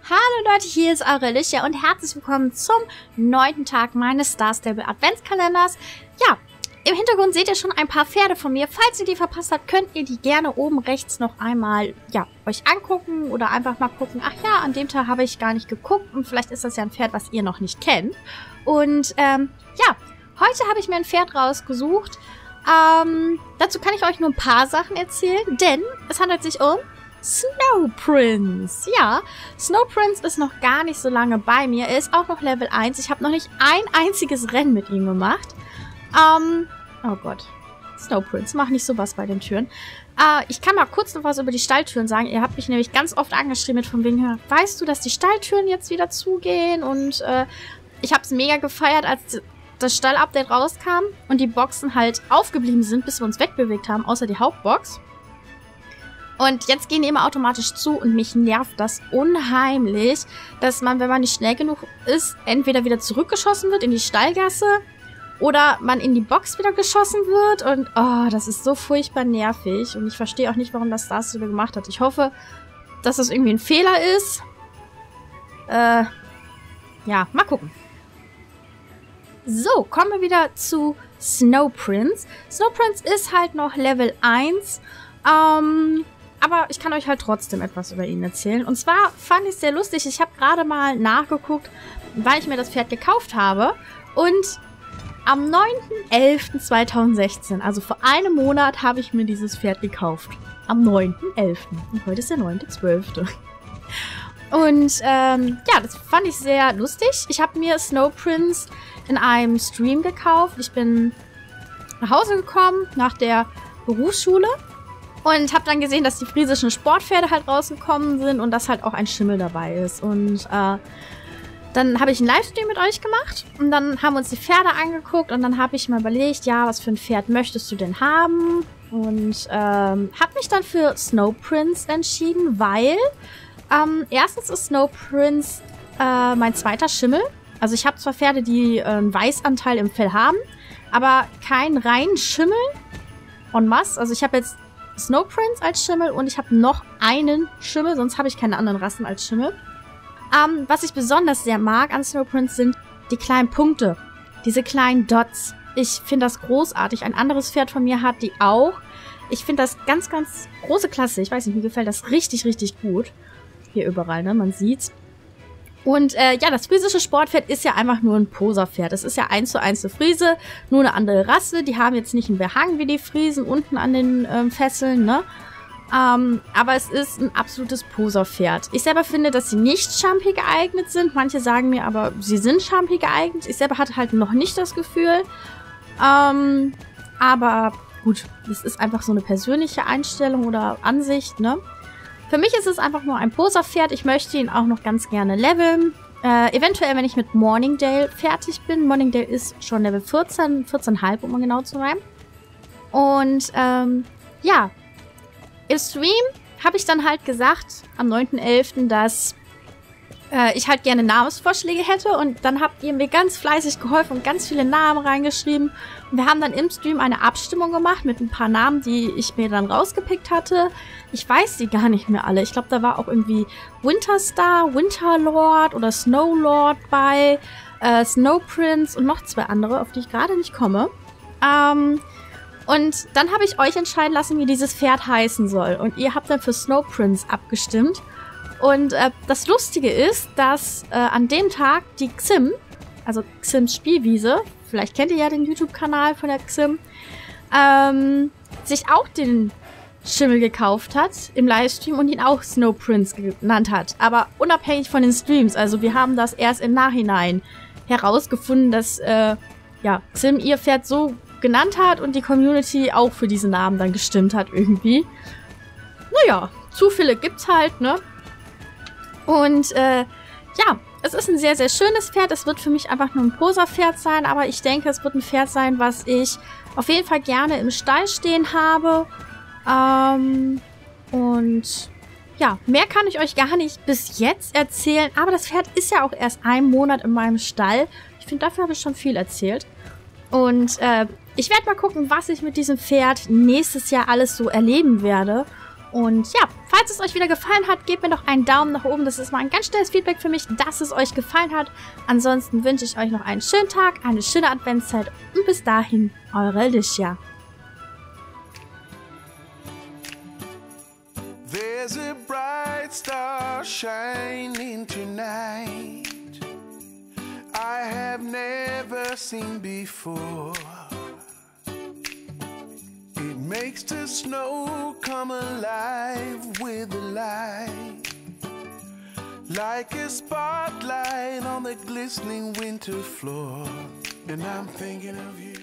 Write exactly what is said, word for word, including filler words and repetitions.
Hallo Leute, hier ist eure Alicia und herzlich willkommen zum neunten Tag meines Star Stable Adventskalenders. Ja, im Hintergrund seht ihr schon ein paar Pferde von mir. Falls ihr die verpasst habt, könnt ihr die gerne oben rechts noch einmal, ja, euch angucken oder einfach mal gucken. Ach ja, an dem Tag habe ich gar nicht geguckt und vielleicht ist das ja ein Pferd, was ihr noch nicht kennt. Und, ähm, ja, heute habe ich mir ein Pferd rausgesucht. Ähm, dazu kann ich euch nur ein paar Sachen erzählen, denn es handelt sich um Snow Prince. Ja, Snow Prince ist noch gar nicht so lange bei mir. Er ist auch noch Level eins. Ich habe noch nicht ein einziges Rennen mit ihm gemacht. Ähm, oh Gott. Snow Prince, mach nicht sowas bei den Türen. Äh, ich kann mal kurz noch was über die Stalltüren sagen. Ihr habt mich nämlich ganz oft angeschrieben mit von wegen, weißt du, dass die Stalltüren jetzt wieder zugehen? Und äh, ich habe es mega gefeiert, als das Stall-Update rauskam und die Boxen halt aufgeblieben sind, bis wir uns wegbewegt haben, außer die Hauptbox. Und jetzt gehen die immer automatisch zu und mich nervt das unheimlich, dass man, wenn man nicht schnell genug ist, entweder wieder zurückgeschossen wird in die Stallgasse oder man in die Box wieder geschossen wird. Und oh, das ist so furchtbar nervig. Und ich verstehe auch nicht, warum das Star Stable gemacht hat. Ich hoffe, dass das irgendwie ein Fehler ist. Äh, ja, mal gucken. So, kommen wir wieder zu Snow Prince. Snow Prince ist halt noch Level eins. Ähm... Aber ich kann euch halt trotzdem etwas über ihn erzählen. Und zwar fand ich es sehr lustig. Ich habe gerade mal nachgeguckt, weil ich mir das Pferd gekauft habe. Und am neunten elften zweitausendsechzehn, also vor einem Monat, habe ich mir dieses Pferd gekauft. Am neunten elften Und heute ist der neunte zwölfte Und ähm, ja, das fand ich sehr lustig. Ich habe mir Snow Prince in einem Stream gekauft. Ich bin nach Hause gekommen nach der Berufsschule. Und habe dann gesehen, dass die friesischen Sportpferde halt rausgekommen sind und dass halt auch ein Schimmel dabei ist. Und äh, dann habe ich einen Livestream mit euch gemacht und dann haben wir uns die Pferde angeguckt und dann habe ich mal überlegt, ja, was für ein Pferd möchtest du denn haben? Und ähm, habe mich dann für Snow Prince entschieden, weil ähm, erstens ist Snow Prince äh, mein zweiter Schimmel. Also ich habe zwar Pferde, die äh, einen Weißanteil im Fell haben, aber keinen reinen Schimmel en masse. Also ich habe jetzt Snow Prince als Schimmel und ich habe noch einen Schimmel, sonst habe ich keine anderen Rassen als Schimmel. Ähm, was ich besonders sehr mag an Snow Prince sind die kleinen Punkte, diese kleinen Dots. Ich finde das großartig. Ein anderes Pferd von mir hat die auch. Ich finde das ganz, ganz große Klasse. Ich weiß nicht, mir gefällt das richtig, richtig gut. Hier überall, ne? Man sieht's. Und äh, ja, das friesische Sportpferd ist ja einfach nur ein Poserpferd. Es ist ja eins zu eins eine Friese, nur eine andere Rasse. Die haben jetzt nicht einen Behang wie die Friesen unten an den ähm, Fesseln, ne? Ähm, aber es ist ein absolutes Poserpferd. Ich selber finde, dass sie nicht Champi geeignet sind. Manche sagen mir aber, sie sind Champi geeignet. Ich selber hatte halt noch nicht das Gefühl. Ähm, aber gut, es ist einfach so eine persönliche Einstellung oder Ansicht, ne? Für mich ist es einfach nur ein Poserpferd. Ich möchte ihn auch noch ganz gerne leveln. Äh, eventuell, wenn ich mit Morningdale fertig bin. Morningdale ist schon Level vierzehn, vierzehn Komma fünf, um genau zu sein. Und, ähm, ja. Im Stream habe ich dann halt gesagt, am neunten elften, dass äh, ich halt gerne Namensvorschläge hätte. Und dann habt ihr mir ganz fleißig geholfen und ganz viele Namen reingeschrieben. Und wir haben dann im Stream eine Abstimmung gemacht mit ein paar Namen, die ich mir dann rausgepickt hatte. Ich weiß sie gar nicht mehr alle. Ich glaube, da war auch irgendwie Winterstar, Winterlord oder Snowlord bei, äh, Snow Prince und noch zwei andere, auf die ich gerade nicht komme. Ähm, und dann habe ich euch entscheiden lassen, wie dieses Pferd heißen soll. Und ihr habt dann für Snow Prince abgestimmt. Und äh, das Lustige ist, dass äh, an dem Tag die Xim, also Xims Spielwiese, vielleicht kennt ihr ja den YouTube-Kanal von der Xim, ähm, sich auch den Schimmel gekauft hat im Livestream und ihn auch Snow Prince genannt hat. Aber unabhängig von den Streams. Also wir haben das erst im Nachhinein herausgefunden, dass äh, ja, Xim ihr Pferd so genannt hat und die Community auch für diesen Namen dann gestimmt hat irgendwie. Naja, Zufälle gibt's halt, ne? Und äh, ja, es ist ein sehr, sehr schönes Pferd. Es wird für mich einfach nur ein Poserpferd sein, aber ich denke, es wird ein Pferd sein, was ich auf jeden Fall gerne im Stall stehen habe. Ähm, und ja, mehr kann ich euch gar nicht bis jetzt erzählen. Aber das Pferd ist ja auch erst einen Monat in meinem Stall. Ich finde, dafür habe ich schon viel erzählt. Und äh, ich werde mal gucken, was ich mit diesem Pferd nächstes Jahr alles so erleben werde. Und ja, falls es euch wieder gefallen hat, gebt mir doch einen Daumen nach oben. Das ist mal ein ganz schnelles Feedback für mich, dass es euch gefallen hat. Ansonsten wünsche ich euch noch einen schönen Tag, eine schöne Adventszeit und bis dahin, eure Alicia. There's a bright star shining tonight I have never seen before. It makes the snow come alive with the light, like a spotlight on the glistening winter floor. And I'm thinking of you.